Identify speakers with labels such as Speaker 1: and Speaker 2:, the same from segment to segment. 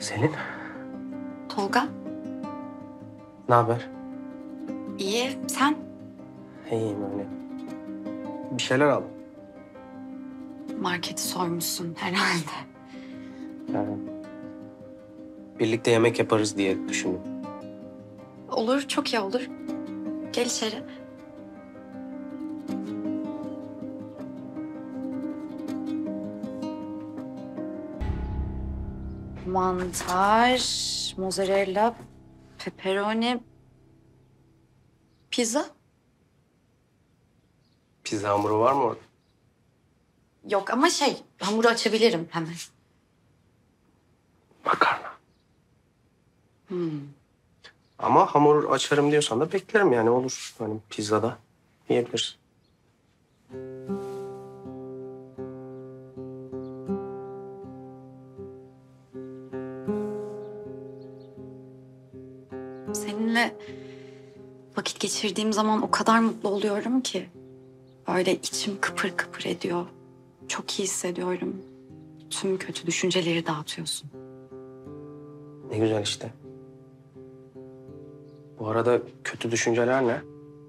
Speaker 1: Selin,
Speaker 2: Tolga,
Speaker 1: ne haber?
Speaker 2: iyi. Sen?
Speaker 1: İyiyim öyle. Bir şeyler aldım.
Speaker 2: Marketi soymuşsun herhalde.
Speaker 1: Yani birlikte yemek yaparız diye düşündüm.
Speaker 2: Olur, çok iyi olur. Gel içeri. Mantar, mozzarella, pepperoni, pizza.
Speaker 1: Pizza hamuru var mı orada?
Speaker 2: Yok ama hamuru açabilirim hemen.
Speaker 1: Makarna. Ama hamur açarım diyorsan da beklerim yani olur. Hani pizzada yiyebiliriz.
Speaker 2: Seninle vakit geçirdiğim zaman o kadar mutlu oluyorum ki. Böyle içim kıpır kıpır ediyor. Çok iyi hissediyorum. Tüm kötü düşünceleri dağıtıyorsun.
Speaker 1: Ne güzel işte. Bu arada kötü düşünceler ne?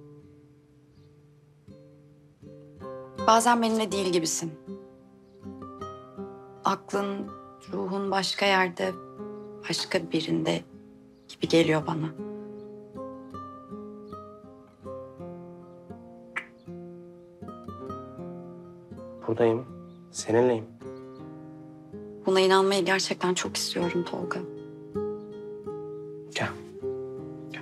Speaker 2: Bazen benimle değil gibisin. Aklın, ruhun başka yerde, başka birinde gibi geliyor bana.
Speaker 1: Buradayım. Seninleyim.
Speaker 2: Buna inanmayı gerçekten çok istiyorum Tolga.
Speaker 1: Gel. Gel.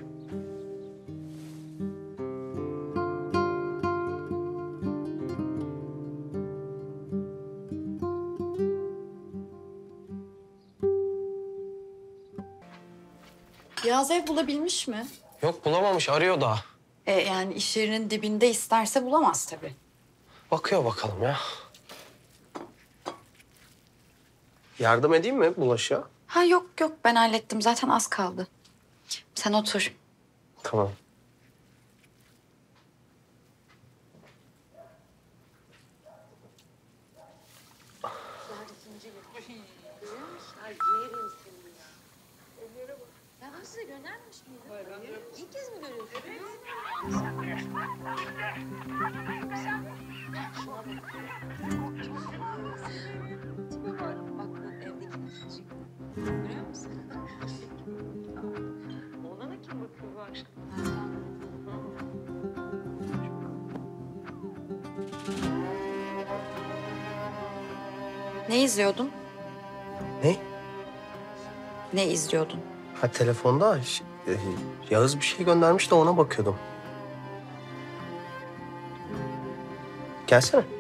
Speaker 2: Yaz ev bulabilmiş mi?
Speaker 1: Yok bulamamış arıyor daha.
Speaker 2: Yani iş yerinin dibinde isterse bulamaz tabii.
Speaker 1: Bakıyor bakalım ya. Yardım edeyim mi bulaşığa?
Speaker 2: Ha yok ben hallettim. Zaten az kaldı. Sen otur.
Speaker 1: Tamam.
Speaker 3: Ya ben size göndermemiş miydim? İlk kez mi görüyorsunuz? Tipe bak, bak bu evdeki nasıl çıktı. Görüyor musun? Oğlana kim bakıyor bu akşam?
Speaker 2: Ne izliyordun?
Speaker 1: Ne?
Speaker 2: Ne izliyordun?
Speaker 1: Ha telefonda Yağız bir şey göndermiş de ona bakıyordum. Gelsene.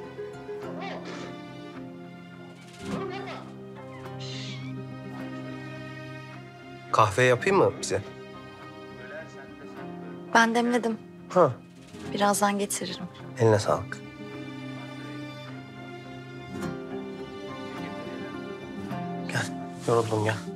Speaker 1: Kahve yapayım mı bize?
Speaker 2: Ben demledim.
Speaker 1: Ha,
Speaker 2: Birazdan getiririm.
Speaker 1: eline sağlık. Gel, yoruldum gel.